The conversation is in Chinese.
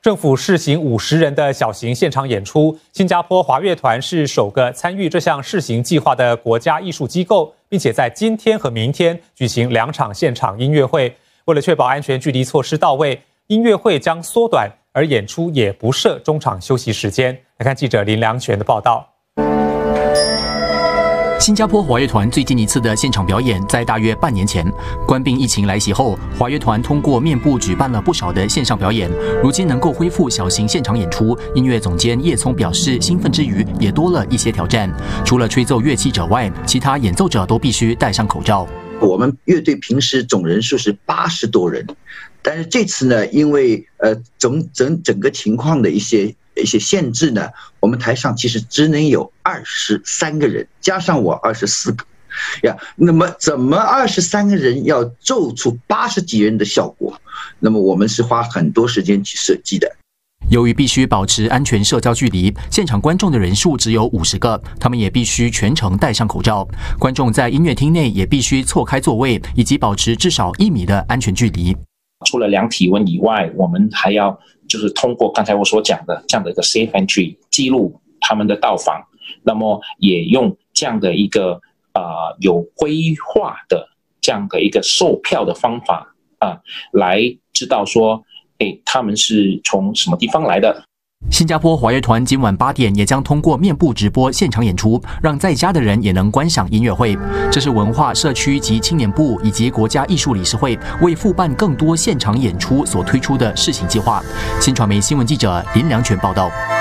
政府试行50人的小型现场演出，新加坡华乐团是首个参与这项试行计划的国家艺术机构，并且在今天和明天举行2场现场音乐会。为了确保安全距离措施到位，音乐会将缩短，而演出也不设中场休息时间。来看记者林良全的报道。 新加坡华乐团最近一次的现场表演在大约半年前，冠病疫情来袭后，华乐团通过面部举办了不少的线上表演。如今能够恢复小型现场演出，音乐总监叶聪表示，兴奋之余也多了一些挑战。除了吹奏乐器者外，其他演奏者都必须戴上口罩。 我们乐队平时总人数是80多人，但是这次呢，因为整个情况的一些限制呢，我们台上其实只能有23个人，加上我24个呀。那么怎么23个人要奏出80几人的效果？那么我们是花很多时间去设计的。 由于必须保持安全社交距离，现场观众的人数只有50个，他们也必须全程戴上口罩。观众在音乐厅内也必须错开座位，以及保持至少1米的安全距离。 除了量体温以外，我们还要就是通过刚才我所讲的这样的一个 safe entry 记录他们的到访，那么也用这样的一个有规划的这样的一个售票的方法来知道说他们是从什么地方来的。 新加坡华乐团今晚8点也将通过面部直播现场演出，让在家的人也能观赏音乐会。这是文化、社区及青年部以及国家艺术理事会为复办更多现场演出所推出的试行计划。新传媒新闻记者林良全报道。